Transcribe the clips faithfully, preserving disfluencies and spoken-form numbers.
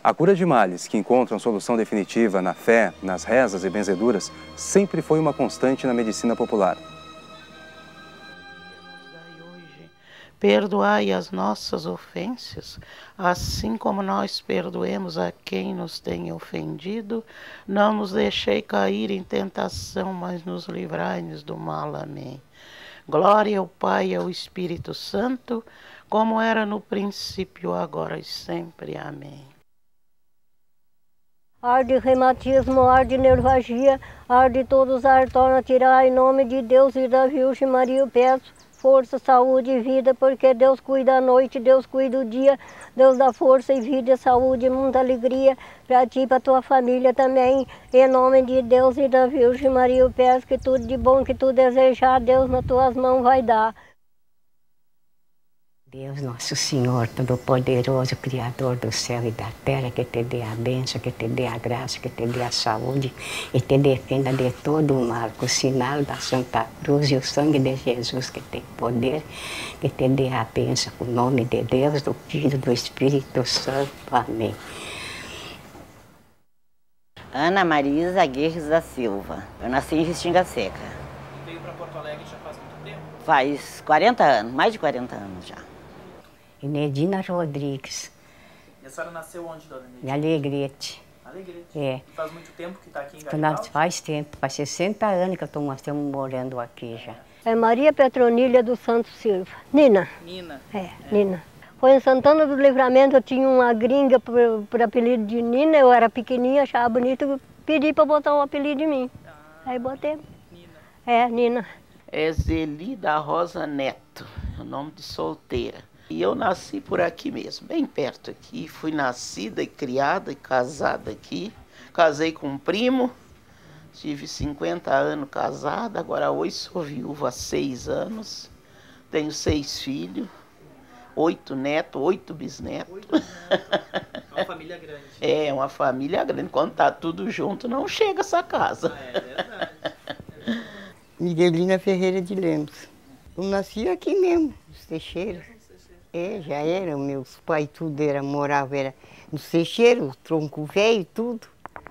A cura de males, que encontram solução definitiva na fé, nas rezas e benzeduras, sempre foi uma constante na medicina popular. Perdoai as nossas ofensas, assim como nós perdoemos a quem nos tem ofendido. Não nos deixei cair em tentação, mas nos livrai-nos do mal. Amém. Glória ao Pai e ao Espírito Santo, como era no princípio, agora e sempre. Amém. Ar de reumatismo, ar de nervagia, ar de todos ar, torna a tirar em nome de Deus e da Virgem Maria, eu peço força, saúde e vida, porque Deus cuida a noite, Deus cuida o dia, Deus dá força e vida, saúde e muita alegria para ti e para tua família também. Em nome de Deus e da Virgem Maria, eu peço que tudo de bom que tu desejar, Deus nas tuas mãos vai dar. Deus Nosso Senhor, Todo-Poderoso, Criador do céu e da terra, que te dê a bênção, que te dê a graça, que te dê a saúde e te defenda de todo o mal, com o sinal da Santa Cruz e o sangue de Jesus, que tem poder, que te dê a bênção, com o nome de Deus, do Filho, do Espírito Santo. Amém. Ana Marisa Guerres da Silva. Eu nasci em Restinga Seca. E veio para Porto Alegre já faz muito tempo? Faz quarenta anos, mais de quarenta anos já. Inedina Rodrigues. E a senhora nasceu onde, dona Inedina? Em Alegrete. Alegrete. É. E faz muito tempo que está aqui em Garibaldi? Faz tempo, faz sessenta anos que eu tô, nós estamos morando aqui já. É Maria Petronília dos Santos Silva. Nina. Nina. É, é, Nina. Foi em Santana do Livramento, eu tinha uma gringa por, por apelido de Nina, eu era pequenininha, achava bonito, pedi para botar o apelido de mim. Ah, aí botei. Nina. É, Nina. É Zeli da Rosa Neto, é o nome de solteira. E eu nasci por aqui mesmo, bem perto aqui. Fui nascida e criada e casada aqui. Casei com um primo, tive cinquenta anos casada, agora hoje sou viúva há seis anos. Tenho seis filhos, oito netos, oito bisnetos. Oito netos. É uma família grande. É, uma família grande. Quando tá tudo junto, não chega essa casa. Ah, é verdade. É verdade. Miguelina Ferreira de Lemos. Eu nasci aqui mesmo, nos Teixeiros. É, já era, meus pais tudo era, morava era no Teixeiro, tronco velho, tudo.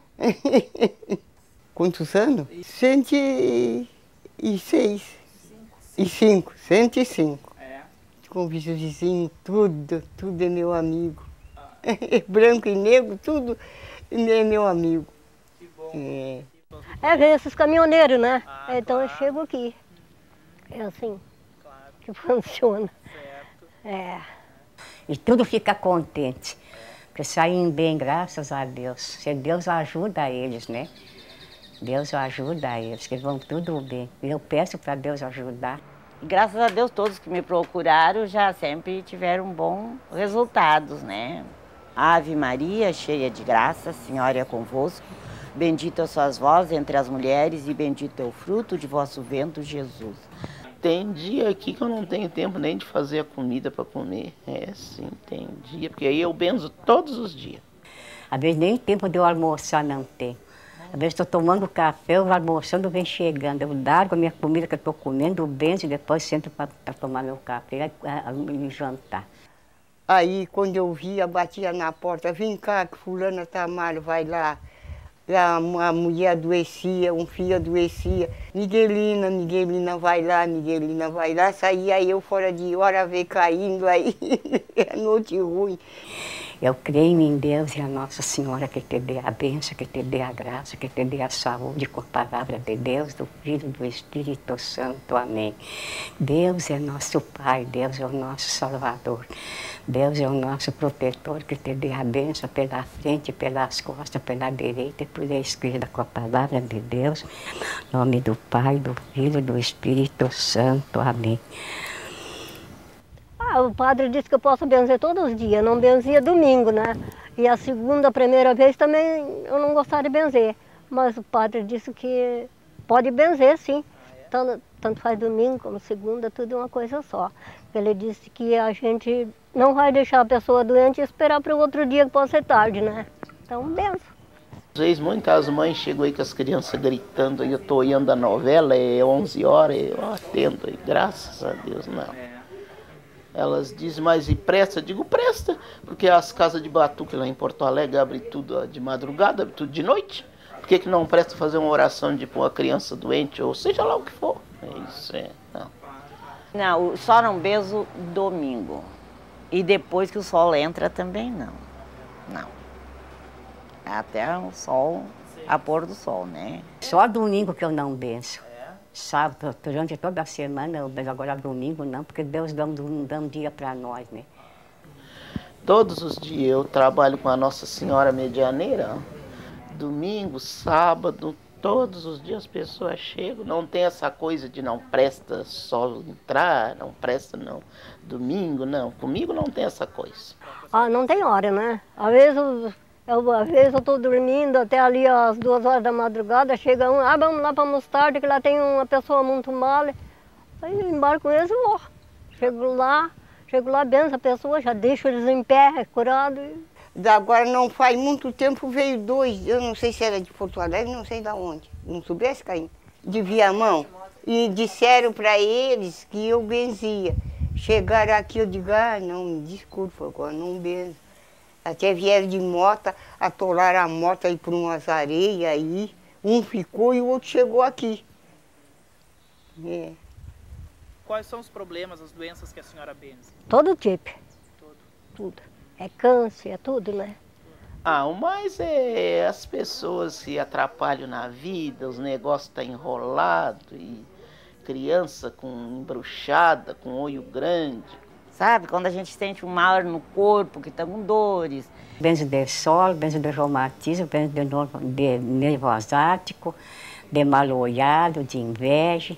Quantos anos? Cento e seis. E cinco, cento e cinco. É. Com vizinho, tudo, tudo é meu amigo. Ah. Branco e negro, tudo é meu amigo. Que bom. É, é vem esses caminhoneiros, né? Ah, então claro. Eu chego aqui. É assim Claro. que funciona. Certo. É. E tudo fica contente, porque saem bem, graças a Deus. Se Deus ajuda eles, né? Deus ajuda eles, que vão tudo bem. E eu peço para Deus ajudar. E graças a Deus, todos que me procuraram já sempre tiveram bons resultados, né? Ave Maria, cheia de graça, Senhora é convosco. Bendita sois vós entre as mulheres e bendito é o fruto de vosso ventre, Jesus. Tem dia aqui que eu não tenho tempo nem de fazer a comida para comer. É, sim, tem dia, porque aí eu benzo todos os dias. Às vezes nem tempo de eu almoçar não tem. Às vezes estou tomando café, eu almoçando, vem chegando. Eu largo a minha comida que eu estou comendo, eu benzo e depois sento para tomar meu café e jantar. aí quando eu via, batia na porta, vem cá que fulana Tamara vai lá. A, a mulher adoecia, um filho adoecia. Miguelina, Miguelina vai lá, Miguelina vai lá. Saía eu fora de hora, ver caindo aí, é noite ruim. Eu creio em Deus e a Nossa Senhora que te dê a bênção, que te dê a graça, que te dê a saúde com a palavra de Deus, do Filho e do Espírito Santo. Amém. Deus é nosso Pai, Deus é o nosso Salvador. Deus é o nosso protetor, que te dê a bênção pela frente, pelas costas, pela direita e pela esquerda, com a palavra de Deus. Em nome do Pai, do Filho e do Espírito Santo. Amém. Ah, o padre disse que eu posso benzer todos os dias, não benzia domingo, né? E a segunda, a primeira vez também eu não gostava de benzer. Mas o padre disse que pode benzer, sim. Tanto, tanto faz domingo como segunda, tudo é uma coisa só. Ele disse que a gente não vai deixar a pessoa doente e esperar para o outro dia que pode ser tarde, né? Então, benzo. Às vezes muitas mães chegam aí com as crianças gritando, e eu estou olhando a novela, é onze horas, eu atendo, e graças a Deus, não. Elas dizem, mas e presta? Eu digo, presta, porque as casas de batuque lá em Porto Alegre abrem tudo de madrugada, abrem tudo de noite. Por que que não presta fazer uma oração de pôr uma criança doente, ou seja lá o que for? É isso, é. Não, não só não benzo domingo. E depois que o sol entra também não. Não. Até o sol, a pôr do sol, né? Só domingo que eu não benço. Sábado, durante toda a semana eu benço, agora domingo não, porque Deus dá um, dá um dia para nós, né? Todos os dias eu trabalho com a Nossa Senhora Medianeira, domingo, sábado, todos os dias as pessoas chegam, não tem essa coisa de não presta só entrar, não presta não, domingo não, comigo não tem essa coisa. Ah, não tem hora, né? Às vezes eu, eu, às vezes eu tô dormindo até ali às duas horas da madrugada, chega um, ah, vamos lá para mostarda, que lá tem uma pessoa muito mole. Aí eu embarco com eles e vou. Chego lá, chego lá, benzo a pessoa, já deixo eles em pé, curado. Agora não faz muito tempo, veio dois, eu não sei se era de Porto Alegre, não sei de onde, não soubesse cair, de Viamão. E disseram para eles que eu benzia. Chegaram aqui, eu digo, ah, não, me desculpa, agora não benzo. Até vieram de moto, atolaram a moto aí por umas areias aí, um ficou e o outro chegou aqui. É. Quais são os problemas, as doenças que a senhora benze? Todo tipo. Todo. Tudo. É câncer, é tudo, né? Ah, o mais é as pessoas se atrapalham na vida, os negócios estão enrolados, e criança com embruxada, com olho grande. Sabe, quando a gente sente um mal no corpo, que está com dores. Benzo de sol, benzo de reumatismo, benzo de, no, de nervo asiático, de mal olhado, de inveja.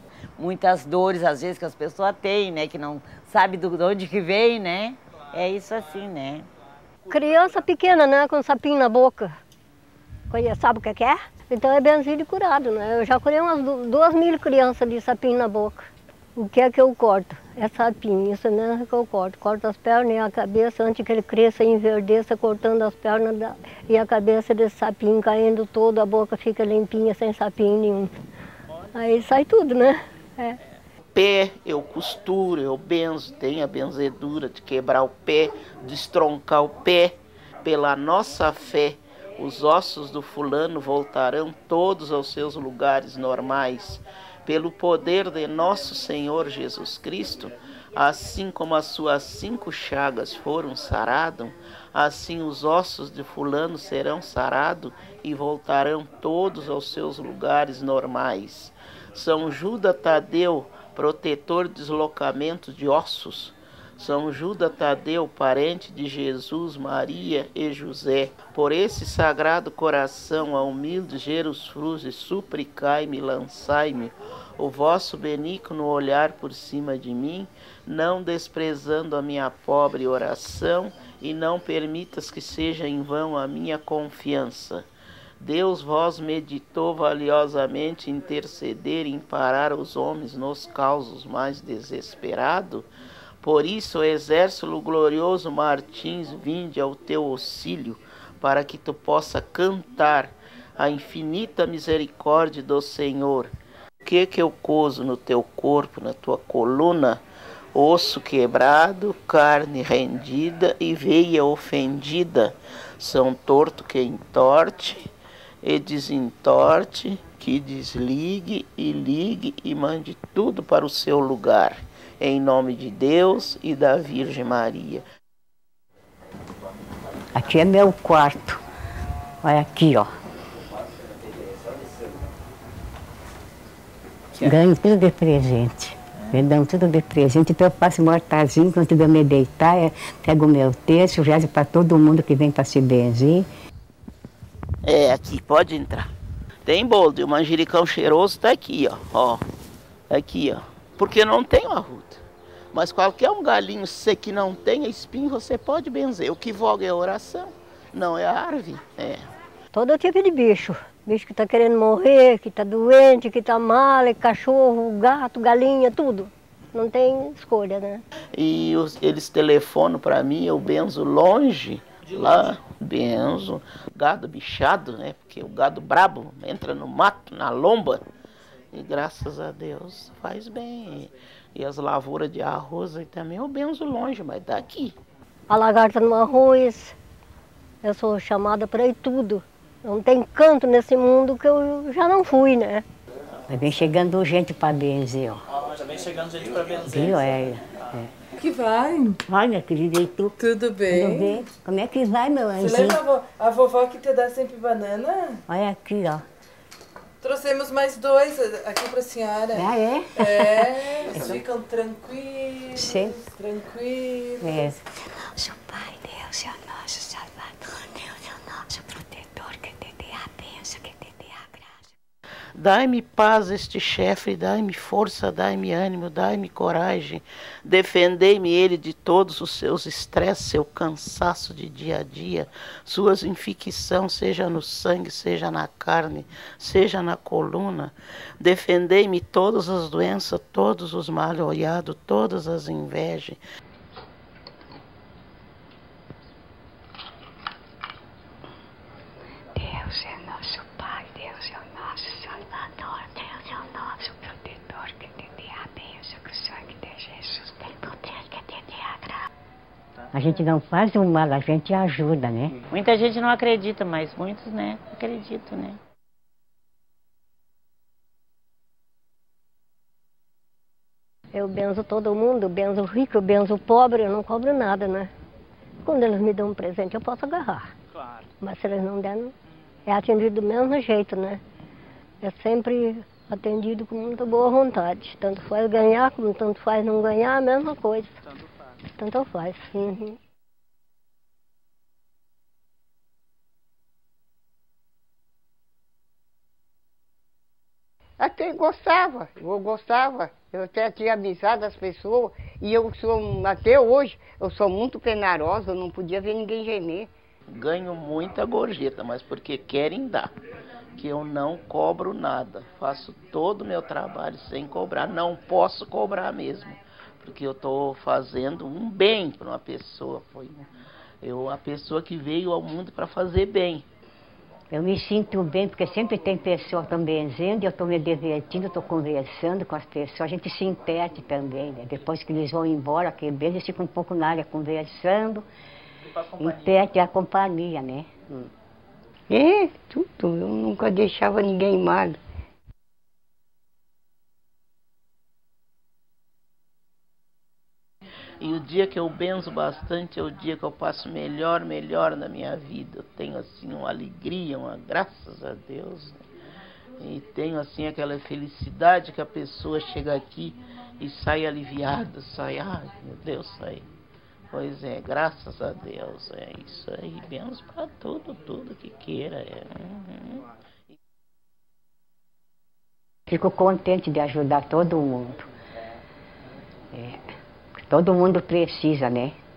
Muitas dores, às vezes, que as pessoas têm, né? Que não sabe de onde que vem, né? É isso assim, né? Criança pequena, né? Com sapinho na boca. Conhece, sabe o que é? Então é benzido e curado, né? Eu já curei umas duas mil crianças de sapinho na boca. O que é que eu corto? É sapinho, isso mesmo que eu corto. Corto as pernas e a cabeça antes que ele cresça e enverdeça, cortando as pernas da, e a cabeça desse sapinho caindo todo, a boca fica limpinha, sem sapinho nenhum. Aí sai tudo, né? É. Pé, eu costuro, eu benzo, tenho a benzedura de quebrar o pé, destroncar o pé. Pela nossa fé, os ossos do fulano voltarão todos aos seus lugares normais. Pelo poder de nosso Senhor Jesus Cristo, assim como as suas cinco chagas foram saradas, assim os ossos de fulano serão sarados e voltarão todos aos seus lugares normais. São Judas Tadeu, protetor de deslocamento de ossos. São Judas Tadeu, parente de Jesus, Maria e José. Por esse sagrado coração, a humilde Jerusalém, suplicai-me, lançai-me o vosso benigno olhar por cima de mim, não desprezando a minha pobre oração, e não permitas que seja em vão a minha confiança. Deus vós meditou valiosamente interceder e amparar os homens nos causos mais desesperados. Por isso, exército glorioso Martins, vinde ao teu auxílio, para que tu possa cantar a infinita misericórdia do Senhor. O que que eu coso no teu corpo, na tua coluna? Osso quebrado, carne rendida e veia ofendida. São torto que entorte e desentorte, que desligue e ligue e mande tudo para o seu lugar. Em nome de Deus e da Virgem Maria. Aqui é meu quarto. Olha aqui, ó. Ganho tudo de presente. Me dão tudo de presente. Então eu faço um altarzinho quando eu me deitar. É, pego o meu texto, rezo para todo mundo que vem para se benzer. É, aqui, pode entrar. Tem bolo de manjericão cheiroso, tá aqui, ó. Ó, aqui, ó. Porque não tem o arruda. Mas qualquer um galinho se que não tenha espinho, você pode benzer. O que voga é a oração, não é a árvore. É. Todo tipo de bicho. Bicho que está querendo morrer, que está doente, que está mal, cachorro, gato, galinha, tudo. Não tem escolha, né? E os, eles telefonam para mim, eu benzo longe, lá, benzo. Gado bichado, né? Porque o gado brabo entra no mato, na lomba. E graças a Deus faz bem. E as lavouras de arroz aí também eu benzo longe, mas daqui. A lagarta no arroz, eu sou chamada para ir tudo. Não tem canto nesse mundo que eu já não fui, né? Vem chegando gente para benzer, ó. Ah, já vem chegando gente para benzer. Viu? É, é. Que vai? Ai, minha querida, e tu? Tudo bem? Tudo bem? Como é que vai, meu anjinho? Você lembra a, vo a vovó que te dá sempre banana? Olha aqui, ó. Trouxemos mais dois aqui para a senhora. Ah, é? É, eles ficam tranquilos, Sim. tranquilos. É. Nosso Pai, Deus é o nosso Salvador, Deus é o nosso protetor, que te dê a bênção, que te dê a graça. Dai-me paz este chefe, dai-me força, dai-me ânimo, dai-me coragem. Defendei-me ele de todos os seus estresses, seu cansaço de dia a dia, suas infecções, seja no sangue, seja na carne, seja na coluna. Defendei-me todas as doenças, todos os mal-olhados, todas as invejas. Deus é nosso Pai, Deus é o nosso Salvador, Deus é o nosso protetor, que te dê a bênção, que o sangue de Jesus tem poder, que te dê a graça. A gente não faz o mal, a gente ajuda, né? Muita gente não acredita, mas muitos, né, acreditam, né? Eu benzo todo mundo, eu benzo o rico, eu benzo o pobre, eu não cobro nada, né? Quando eles me dão um presente, eu posso agarrar. Claro. Mas se eles não derem, é atendido do mesmo jeito, né? É sempre atendido com muita boa vontade. Tanto faz ganhar, como tanto faz não ganhar, a mesma coisa. Tanto faz. Tanto faz. Uhum. Até gostava, eu gostava. Eu até tinha avisado as pessoas. E eu sou, até hoje, eu sou muito penarosa, eu não podia ver ninguém gemer. Ganho muita gorjeta, mas porque querem dar. Que eu não cobro nada. Faço todo o meu trabalho sem cobrar. Não posso cobrar mesmo. Porque eu estou fazendo um bem para uma pessoa. Foi eu, a pessoa que veio ao mundo para fazer bem. Eu me sinto bem, porque sempre tem pessoas também benzendo, eu estou me divertindo, estou conversando com as pessoas, a gente se entende também, né? Depois que eles vão embora, que benze, eles ficam um pouco na área conversando, entende a companhia, né? Hum. É, tudo, eu nunca deixava ninguém mal. E o dia que eu benzo bastante é o dia que eu passo melhor, melhor na minha vida. Eu tenho assim uma alegria, uma graças a Deus. E tenho assim aquela felicidade que a pessoa chega aqui e sai aliviada, sai, ai meu Deus, sai. Pois é, graças a Deus, é isso aí, benzo para tudo, tudo que queira. É. Uhum. Fico contente de ajudar todo mundo. É. Todo mundo precisa, né?